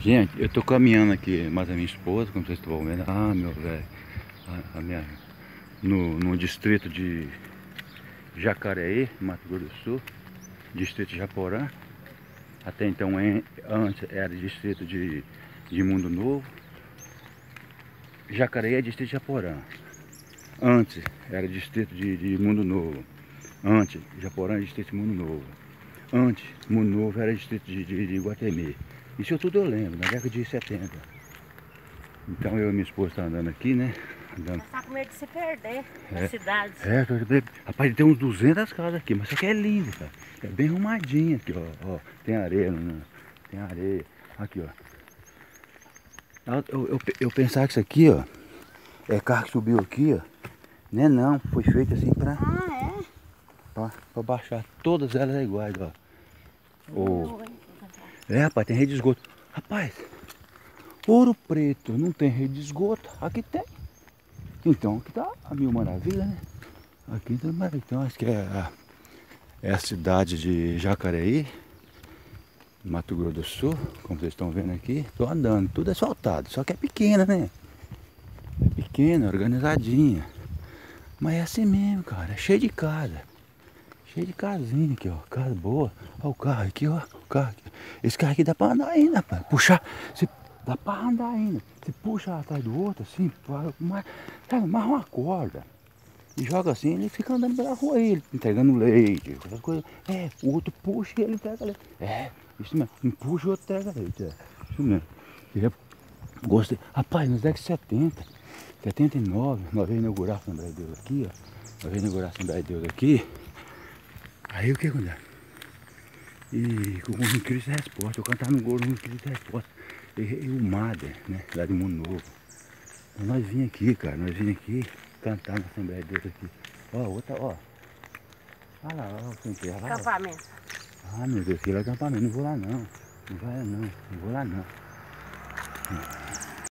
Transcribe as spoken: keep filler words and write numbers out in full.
Gente, eu tô caminhando aqui, mas a minha esposa, como vocês estão vendo, ah, meu velho, a, a minha, no, no distrito de Jacareí, Mato Grosso do Sul, distrito de Japorã. Até então, em, antes era distrito de, de Mundo Novo. Jacareí é distrito de Japorã. Antes era distrito de, de Mundo Novo. Antes, Japorã é distrito de Mundo Novo. Antes, Mundo Novo era distrito de, de, de Iguatemi. Isso tudo eu lembro, na década de setenta. Então eu e minha esposa estamos andando aqui, né? Andando. Você tá com medo de se perder É, na cidade. É, tô- rapaz, tem uns duzentas casas aqui, mas isso aqui é lindo, cara. É bem arrumadinho aqui, ó. Ó, tem areia, não, tem areia. Aqui, ó. Eu, eu, eu, eu pensava que isso aqui, ó, é carro que subiu aqui, ó. Não é não, foi feito assim pra, Ah, é? pra, pra baixar. Todas elas é iguais, ó. O, Não, hein? é, rapaz, tem rede de esgoto. Rapaz, Ouro Preto não tem rede de esgoto? Aqui tem. Então, aqui tá a mil maravilha, né? Aqui tá maravilha. Então, acho que é a, é a cidade de Jacareí, Mato Grosso do Sul, como vocês estão vendo aqui. Tô andando, tudo asfaltado, só que é pequena, né? É pequena, organizadinha. Mas é assim mesmo, cara, é cheio de casa. Cheio de casinha aqui, ó, casa boa. Olha o carro aqui, ó, o carro aqui. Esse carro aqui dá pra andar ainda, rapaz. Puxar, se, dá pra andar ainda. Você puxa atrás do outro, assim, mas, sabe, amarra uma corda. E joga assim, ele fica andando pela rua aí, ele entregando leite, essas coisas. É, o outro puxa e ele entrega leite. É, isso mesmo. Um puxa e o outro entrega leite. É, isso mesmo. Eu gostei. Rapaz, nos décadas de setenta, setenta e nove, nós veio inaugurar a Assembleia de Deus aqui, ó. Nós veio inaugurar a Assembleia de Deus aqui. Aí o que acontece? E com o Cristo Resposta, eu cantava no gol no Cristo Resposta. E, e o Mader, né? Lá de Mundo Novo. Então nós vim aqui, cara, nós vim aqui cantar na Assembleia de Deus aqui. Ó, outra, ó. Olha lá, ó, o centro lá. Acampamento. Ah, meu Deus, aquilo é acampamento, não vou lá não. Não vai lá não, não vou lá não.